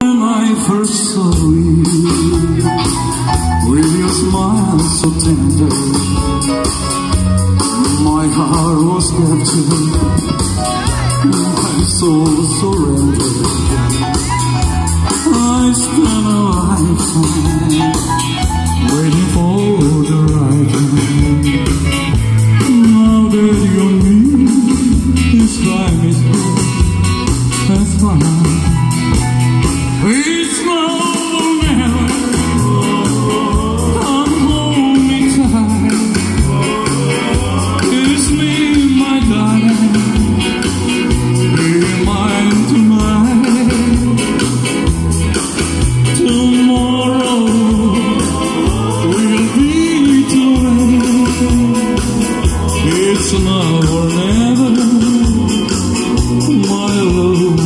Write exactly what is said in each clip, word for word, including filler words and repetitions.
When I first saw you, with your smile so tender, my heart was captured, my soul surrendered. I spent a lifetime waiting for the right time. Now that you're near, this time is good, that's fine. It's now or never, come hold me tight. Kiss me, my darling, be mine tonight. Tomorrow will be too late. It's now or never, my love.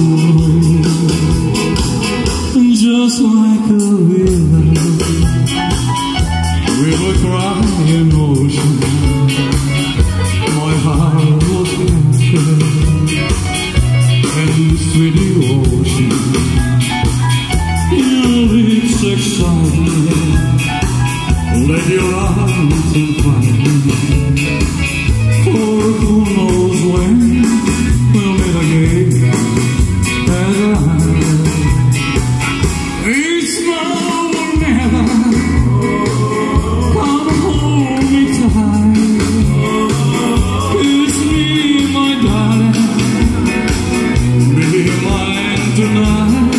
Just like a river, river crying ocean, my heart was captured, and sweet ocean, your lips excite me, let your arms invite me, for who knows when we'll meet again, as I it's now or never, come hold me tight. Kiss me, my darling, be mine tonight.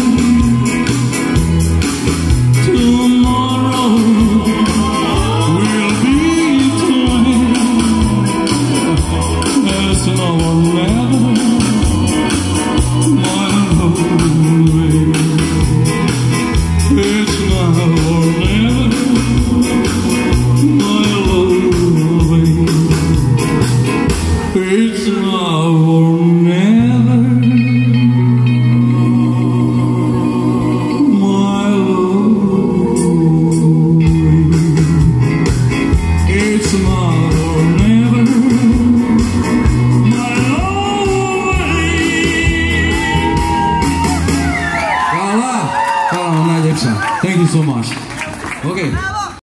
Tomorrow will be too late. It's now or never, my love. It's now or never, my love. It's now or never, my love. It's now or never, my love. Carla, Carla, Thank you so much. Okay.